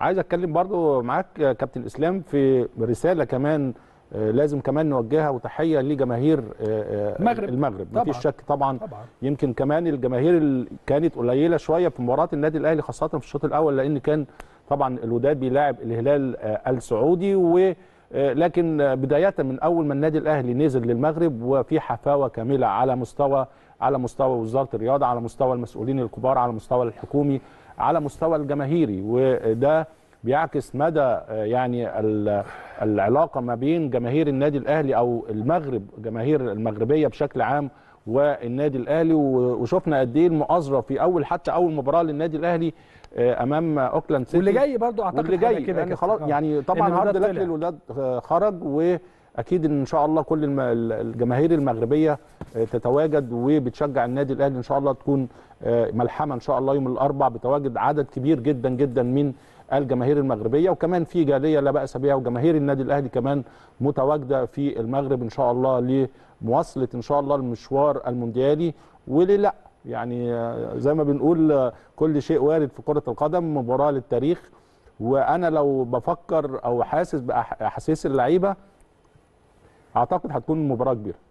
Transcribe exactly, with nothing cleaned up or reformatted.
عايز اتكلم برضو معاك كابتن اسلام في رساله كمان لازم كمان نوجهها وتحيه لجماهير المغرب المغرب مفيش شك طبعا. طبعا يمكن كمان الجماهير اللي كانت قليله شويه في مباراه النادي الاهلي خاصه في الشوط الاول، لان كان طبعا الوداد بيلاعب الهلال السعودي، و لكن بدايه من اول ما النادي الاهلي نزل للمغرب وفي حفاوه كامله على مستوى على مستوى وزاره الرياضه، على مستوى المسؤولين الكبار، على مستوى الحكومي، على مستوى الجماهيري، وده بيعكس مدى يعني العلاقه ما بين جماهير النادي الاهلي او المغرب، جماهير المغربيه بشكل عام والنادي الاهلي. وشفنا قد ايه المؤازره في اول حتى اول مباراه للنادي الاهلي امام اوكلاند سيتي، واللي جاي برضو اعتقد واللي جاي كده يعني خلاص يعني طبعا هارد لك للولاد خرج، واكيد ان شاء الله كل الجماهير المغربيه تتواجد وبتشجع النادي الاهلي ان شاء الله، تكون ملحمه ان شاء الله يوم الاربعاء بتواجد عدد كبير جدا جدا من الجماهير المغربيه، وكمان في جاليه لا باس بها، وجماهير النادي الاهلي كمان متواجده في المغرب ان شاء الله لمواصله ان شاء الله المشوار المونديالي. وليه لا يعني زي ما بنقول كل شيء وارد في كره القدم، مباراه للتاريخ. وانا لو بفكر او حاسس باحاسيس اللعيبه اعتقد هتكون مباراه كبيره.